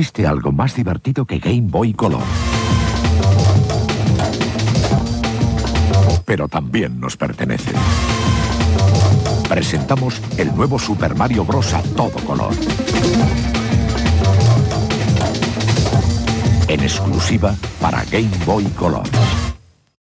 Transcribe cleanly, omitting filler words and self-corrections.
existe algo más divertido que Game Boy Color. Pero también nos pertenece. Presentamos el nuevo Super Mario Bros. A todo color. En exclusiva para Game Boy Color.